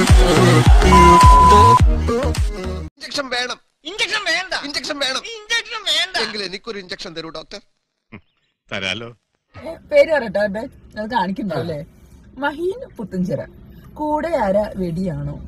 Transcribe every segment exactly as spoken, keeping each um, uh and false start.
Injection വേണം. Injection വേണ്ട. Injection വേണം. ഇഞ്ചക്ഷൻ വേണ്ട. എങ്കിൽ എനിക്കൊരു ഇഞ്ചക്ഷൻ തരൂ ഡോക്ടർ. തരാലോ. പേര് പറയട്ടോ എന്റെ അത് കാണിക്കണ്ടോ അല്ലേ? മഹീൻ പുത്തഞ്ചിറ. കൂടെ ആരാ വെടിയാണോ?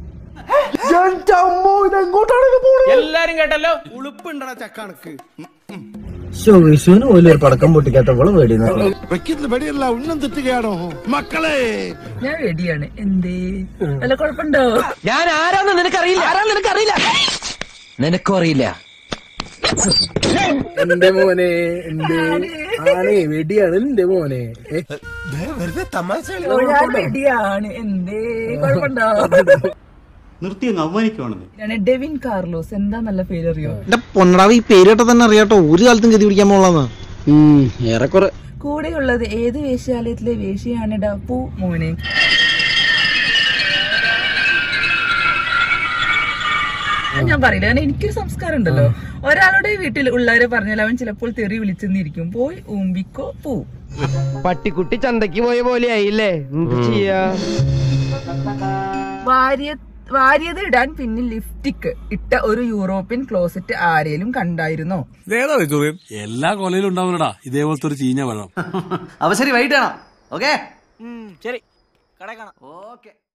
എല്ലാരും കേട്ടല്ലോ. ഉളുപ്പുണ്ടോ ചക്കണക്ക്? വിഷുവിന് പോലും ഒരു പടക്കം പൊട്ടിക്കാത്തപ്പോൾ വെക്കുന്ന വെടിയല്ല ഉന്നം തെറ്റുകയാണോ മക്കളെ? ഞാൻ വെടിയാണ്. എന്തേ വല്ല കുഴപ്പമുണ്ടോ? ഞാൻ ആരാന്ന് നിനക്കറിയില്ല. ആരാന്ന് നിനക്കറിയില്ല. നിനക്കും അറിയില്ല. എന്റെ മോനെ എന്തേ ആണേ വെടിയാണ് എന്റെ മോനെ. വെറുതെ തമാശ. ഞാൻ വെടിയാണ്. എന്തേ കുഴപ്പമുണ്ടോ? നിർത്തി അങ്ങ് അവമാനിക്കുവാണെന്ന്. Devin Carlos. എന്താ നല്ല പേര് അറിയോ? എന്റെ പൊന്നടാവ് ഈ പേര് കേട്ടാ തന്നെ അറിയാട്ടോ ഒരു കാലത്തും ഗതി പിടിക്കാൻ പോളാന്ന്. ഏറെക്കുറെ. കൂടെയുള്ളത് ഏത് വേശ്യാലയത്തിലെ വേശ്യയാണ് ഡപ്പു മോനെ? ഞാൻ പറയില്ല, കാരണം എനിക്കൊരു സംസ്കാരം ഉണ്ടല്ലോ. ഒരാളുടെ വീട്ടിൽ ഉള്ളവരെ പറഞ്ഞാൽ അവൻ ചിലപ്പോൾ തെറി വിളിച്ചെന്നിരിക്കും. പോയി ഊമ്പിക്കോ പൂ. പട്ടിക്കുട്ടി ചന്തക്ക് പോയ പോലെ ആയില്ലേ. എന്ത് ചെയ്യാ? വാര്യ വാര്യത ഇടാൻ പിന്നിൽ ലിപ്സ്റ്റിക് ഇട്ട ഒരു യൂറോപ്യൻ ക്ലോസറ്റ് ആരേലും കണ്ടായിരുന്നോ? എല്ലാ കൊലയിലും ഉണ്ടാവുന്നടാ ഇതേപോലത്തെ ഒരു ചീഞ്ഞ വെള്ളം. അവ ശരി വൈകിട്ടാണോ? ഓക്കെ ശരി കട കാണാം. ഓക്കെ.